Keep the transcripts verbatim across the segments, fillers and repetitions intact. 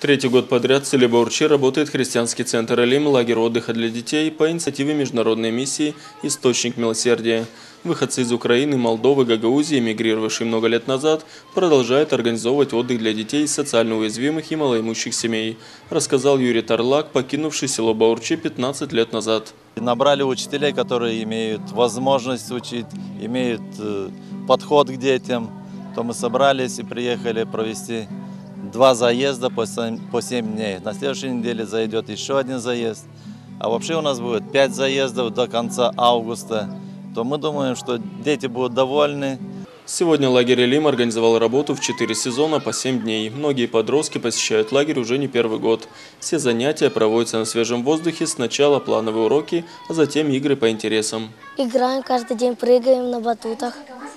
Третий год подряд в селе Баурчи работает христианский центр Элим, лагерь отдыха для детей по инициативе международной миссии «Источник милосердия». Выходцы из Украины, Молдовы, Гагаузии, эмигрировавшие много лет назад, продолжают организовывать отдых для детей из социально уязвимых и малоимущих семей, рассказал Юрий Тарлак, покинувший село Баурчи пятнадцать лет назад. Набрали учителей, которые имеют возможность учить, имеют подход к детям. То мы собрались и приехали провести два заезда по семь дней. На следующей неделе зайдет еще один заезд. А вообще у нас будет пять заездов до конца августа. То мы думаем, что дети будут довольны. Сегодня лагерь Элим организовал работу в четыре сезона по семь дней. Многие подростки посещают лагерь уже не первый год. Все занятия проводятся на свежем воздухе, сначала плановые уроки, а затем игры по интересам. Играем каждый день, прыгаем на батутах,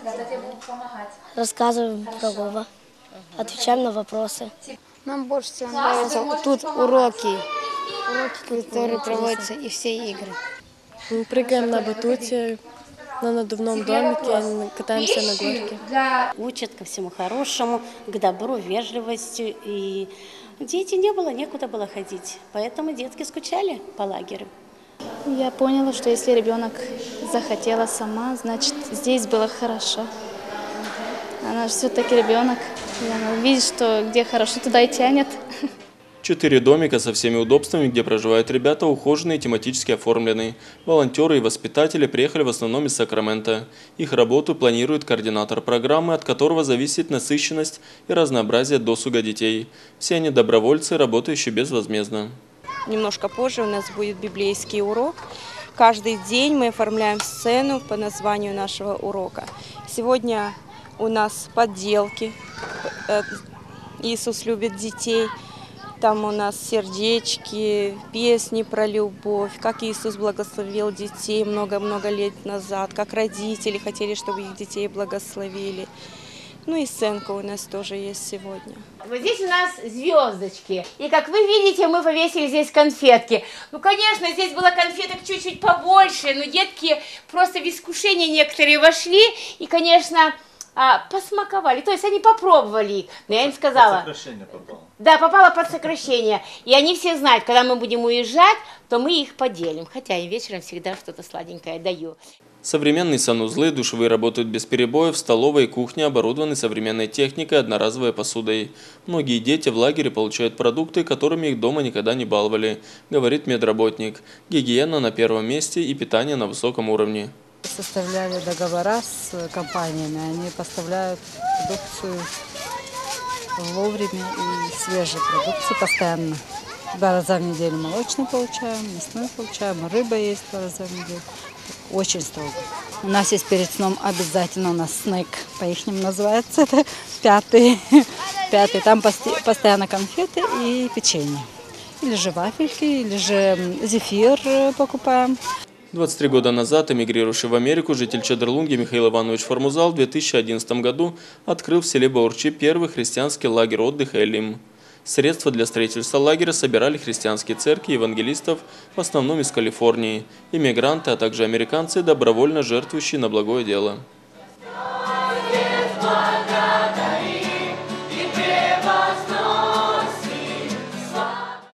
рассказываем про Бога, отвечаем на вопросы. Нам больше всего нравятся тут уроки, уроки, которые проводятся, и все игры. Мы прыгаем на батуте, на надувном домике, катаемся на горке. Учат ко всему хорошему, к добру, вежливости. И дети не было, некуда было ходить. Поэтому детки скучали по лагерю. Я поняла, что если ребенок захотела сама, значит, здесь было хорошо. Она же все-таки ребенок, и она видит, что где хорошо, туда и тянет. Четыре домика со всеми удобствами, где проживают ребята, ухоженные и тематически оформлены. Волонтеры и воспитатели приехали в основном из Сакрамента. Их работу планирует координатор программы, от которого зависит насыщенность и разнообразие досуга детей. Все они добровольцы, работающие безвозмездно. Немножко позже у нас будет библейский урок. Каждый день мы оформляем сцену по названию нашего урока. Сегодня у нас подделки. Иисус любит детей. Там у нас сердечки, песни про любовь, как Иисус благословил детей много-много лет назад, как родители хотели, чтобы их детей благословили. Ну и сценка у нас тоже есть сегодня. Вот здесь у нас звездочки. И как вы видите, мы повесили здесь конфетки. Ну, конечно, здесь было конфеток чуть-чуть побольше, но детки просто в искушение некоторые вошли. И, конечно, посмаковали, то есть они попробовали их. Но я им сказала... Под сокращение попало. Да, попало под сокращение. И они все знают, когда мы будем уезжать, то мы их поделим. Хотя я вечером всегда что-то сладенькое даю. Современные санузлы, душевые работают без перебоев, столовая и кухня оборудованы современной техникой, одноразовой посудой. Многие дети в лагере получают продукты, которыми их дома никогда не баловали, говорит медработник. Гигиена на первом месте и питание на высоком уровне. Составляли договора с компаниями, они поставляют продукцию вовремя и свежую продукцию постоянно. Два раза в неделю молочный получаем, мясной получаем, рыба есть два раза в неделю. Очень строго. У нас есть перед сном обязательно у нас снэк, по-ихнему называется, это пятый. Пятый. Там постоянно конфеты и печенье. Или же вафельки, или же зефир покупаем. двадцать три года назад эмигрировавший в Америку житель Чедерлунги Михаил Иванович Формузал в две тысячи одиннадцатом году открыл в селе Баурчи первый христианский лагерь отдыха Элим. Средства для строительства лагеря собирали христианские церкви евангелистов, в основном из Калифорнии, иммигранты, а также американцы, добровольно жертвующие на благое дело.